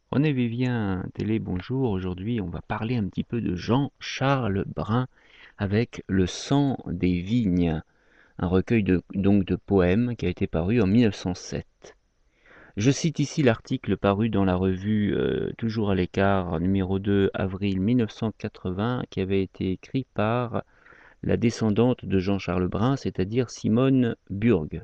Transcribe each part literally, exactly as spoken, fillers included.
René Vivien, télé, bonjour. Aujourd'hui, on va parler un petit peu de Jean-Charles Brun avec Le sang des vignes, un recueil de, donc de poèmes qui a été paru en mille neuf cent sept. Je cite ici l'article paru dans la revue euh, Toujours à l'écart, numéro deux, avril mille neuf cent quatre-vingts, qui avait été écrit par la descendante de Jean-Charles Brun, c'est-à-dire Simone Burg.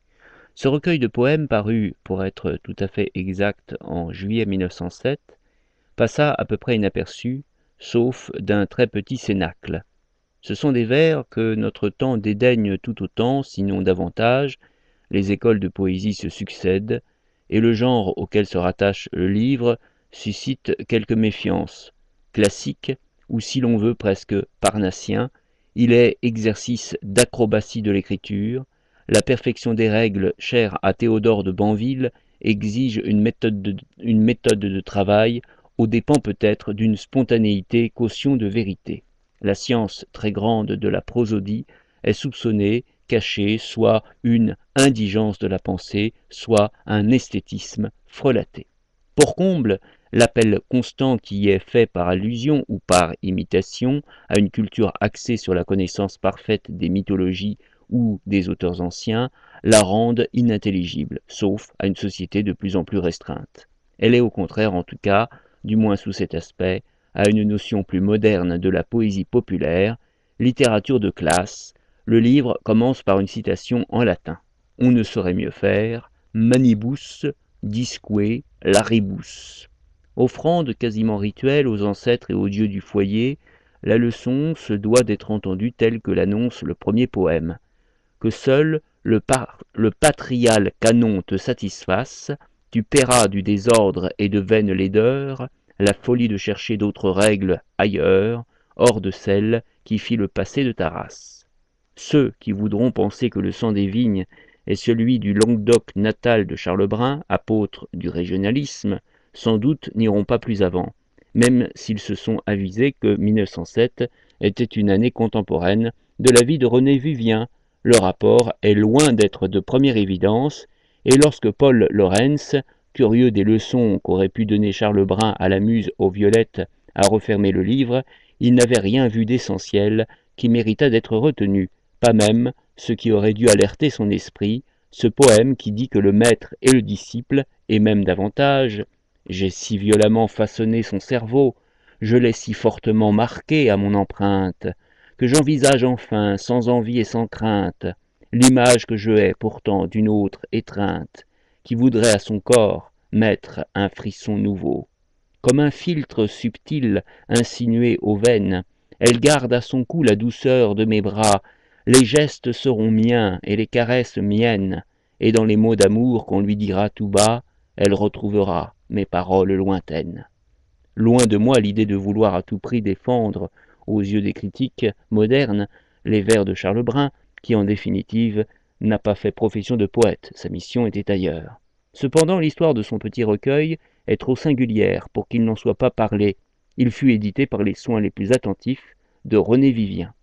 Ce recueil de poèmes, paru, pour être tout à fait exact, en juillet mille neuf cent sept, passa à peu près inaperçu, sauf d'un très petit cénacle. Ce sont des vers que notre temps dédaigne tout autant, sinon davantage, les écoles de poésie se succèdent, et le genre auquel se rattache le livre suscite quelque méfiance. Classique, ou si l'on veut presque parnassien, il est exercice d'acrobatie de l'écriture. La perfection des règles chères à Théodore de Banville exige une méthode de, une méthode de travail aux dépens peut-être d'une spontanéité caution de vérité. La science très grande de la prosodie est soupçonnée, cachée, soit une indigence de la pensée, soit un esthétisme frelaté. Pour comble, l'appel constant qui y est fait par allusion ou par imitation à une culture axée sur la connaissance parfaite des mythologies ou des auteurs anciens la rendent inintelligible, sauf à une société de plus en plus restreinte. Elle est au contraire, en tout cas, du moins sous cet aspect, à une notion plus moderne de la poésie populaire, littérature de classe. Le livre commence par une citation en latin. On ne saurait mieux faire, manibus disque laribus. Offrande quasiment rituelle aux ancêtres et aux dieux du foyer, la leçon se doit d'être entendue telle que l'annonce le premier poème. Que seul le, par, le patrial canon te satisfasse, tu paieras du désordre et de vaine laideur la folie de chercher d'autres règles ailleurs, hors de celles qui fit le passé de ta race. Ceux qui voudront penser que le sang des vignes est celui du Languedoc natal de Charles Brun, apôtre du régionalisme, sans doute n'iront pas plus avant, même s'ils se sont avisés que mille neuf cent sept était une année contemporaine de la vie de René Vivien. Le rapport est loin d'être de première évidence, et lorsque Paul Laurens, curieux des leçons qu'aurait pu donner Charles Brun à la muse aux violettes, a refermé le livre, il n'avait rien vu d'essentiel qui méritât d'être retenu, pas même ce qui aurait dû alerter son esprit, ce poème qui dit que le maître et le disciple, et même davantage, j'ai si violemment façonné son cerveau, je l'ai si fortement marqué à mon empreinte, que j'envisage enfin, sans envie et sans crainte, l'image que je hais pourtant d'une autre étreinte, qui voudrait à son corps mettre un frisson nouveau. Comme un philtre subtil insinué aux veines, elle garde à son cou la douceur de mes bras, les gestes seront miens et les caresses miennes, et dans les mots d'amour qu'on lui dira tout bas, elle retrouvera mes paroles lointaines. Loin de moi l'idée de vouloir à tout prix défendre, aux yeux des critiques modernes, les vers de Charles Brun, qui en définitive n'a pas fait profession de poète, sa mission était ailleurs. Cependant, l'histoire de son petit recueil est trop singulière pour qu'il n'en soit pas parlé. Il fut édité par les soins les plus attentifs de René Vivien.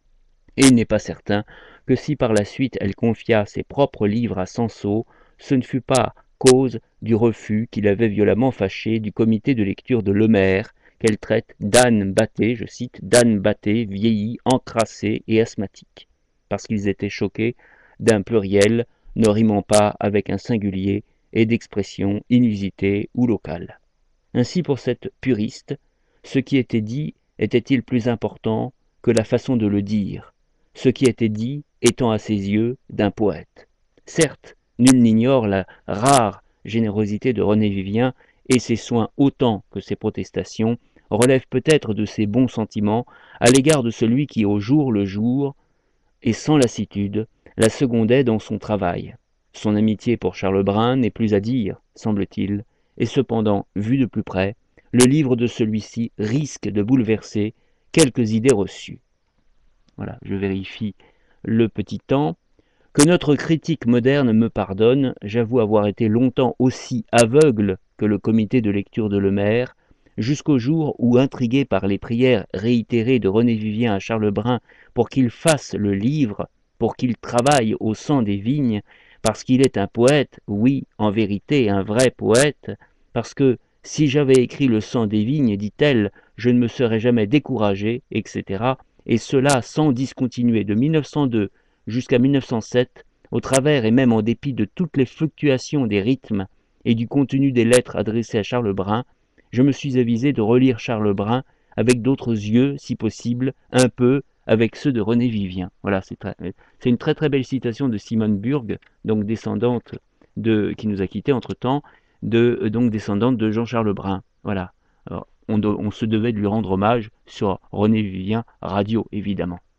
Et il n'est pas certain que si par la suite elle confia ses propres livres à Sanso, ce ne fut pas cause du refus qui l'avait violemment fâché du comité de lecture de Lemaire, qu'elle traite d'âne batté, je cite, d'âne batté, vieilli, encrassé et asthmatique, parce qu'ils étaient choqués d'un pluriel ne rimant pas avec un singulier et d'expression inusitée ou locale. Ainsi pour cette puriste, ce qui était dit était-il plus important que la façon de le dire, ce qui était dit étant à ses yeux d'un poète. Certes, nul n'ignore la rare générosité de René Vivien, et ses soins autant que ses protestations relèvent peut-être de ses bons sentiments à l'égard de celui qui au jour le jour, et sans lassitude, la secondait dans son travail. Son amitié pour Charles Brun n'est plus à dire, semble-t-il, et cependant, vu de plus près, le livre de celui-ci risque de bouleverser quelques idées reçues. Voilà, je vérifie le petit temps. Que notre critique moderne me pardonne, j'avoue avoir été longtemps aussi aveugle que le comité de lecture de Lemaire, jusqu'au jour où, intrigué par les prières réitérées de René Vivien à Charles Brun pour qu'il fasse le livre, pour qu'il travaille au sang des vignes, parce qu'il est un poète, oui, en vérité un vrai poète, parce que Si j'avais écrit Le sang des vignes, dit-elle, je ne me serais jamais découragée, et cetera. Et cela sans discontinuer de mille neuf cent deux jusqu'à mille neuf cent sept, au travers et même en dépit de toutes les fluctuations des rythmes et du contenu des lettres adressées à Charles Brun, je me suis avisé de relire Charles Brun avec d'autres yeux, si possible, un peu avec ceux de René Vivien. Voilà, c'est très, c'est une très très belle citation de Simone Burg, donc descendante de, qui nous a quittés entre-temps, de, donc descendante de Jean-Charles Brun. Voilà. Alors, on, on se devait de lui rendre hommage sur René Vivien Radio, évidemment.